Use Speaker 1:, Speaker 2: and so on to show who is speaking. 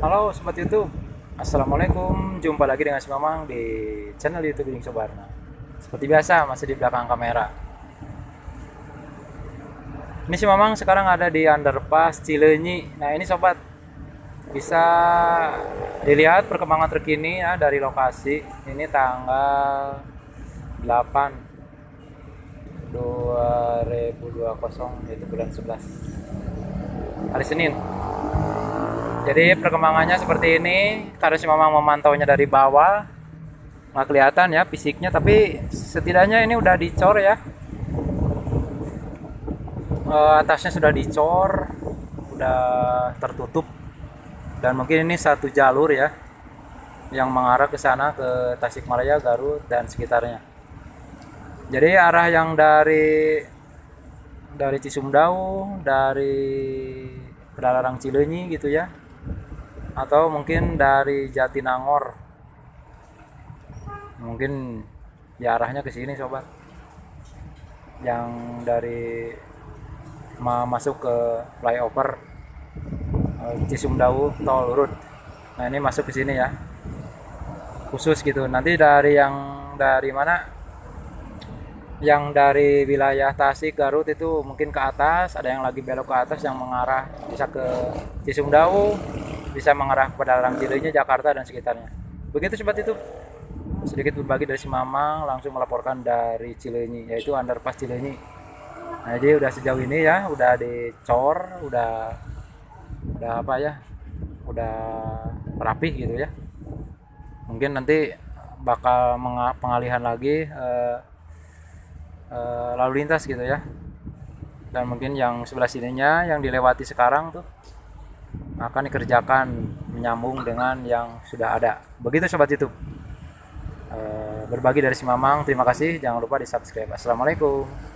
Speaker 1: Halo Sobat YouTube, Assalamualaikum. Jumpa lagi dengan si Mamang di channel YouTube Bing Sobarna. Seperti biasa, masih di belakang kamera. Ini si Mamang sekarang ada di underpass Cileunyi. Nah ini Sobat, bisa dilihat perkembangan terkini ya dari lokasi. Ini tanggal 8 2020, yaitu bulan 11, hari Senin. Jadi perkembangannya seperti ini, karena si Mamang memantaunya dari bawah, nggak kelihatan ya fisiknya, tapi setidaknya ini udah dicor ya. Atasnya sudah dicor, udah tertutup, dan mungkin ini satu jalur ya, yang mengarah ke sana, ke Tasikmalaya, Garut, dan sekitarnya. Jadi arah yang dari Cisumdau, dari Padalarang Cileunyi gitu ya, atau mungkin dari Jatinangor, mungkin ya arahnya ke sini Sobat, yang dari masuk ke flyover Cisumdawu Tol Road. Nah ini masuk ke sini ya, khusus gitu. Nanti dari mana, yang dari wilayah Tasik Garut itu mungkin ke atas, ada yang lagi belok ke atas yang mengarah bisa ke Cisumdawu, bisa mengarah ke Padalarang Cileunyi, Jakarta dan sekitarnya. Begitu Sobat itu, sedikit berbagi dari si Mamang, langsung melaporkan dari Cileunyi, yaitu underpass Cileunyi. Nah, jadi udah sejauh ini ya, udah dicor, udah apa ya, udah rapih gitu ya. Mungkin nanti bakal pengalihan lagi lalu lintas gitu ya. Dan mungkin yang sebelah sininya yang dilewati sekarang tuh akan dikerjakan menyambung dengan yang sudah ada. Begitu Sobat YouTube. Berbagi dari si Mamang, terima kasih. Jangan lupa di subscribe. Assalamualaikum.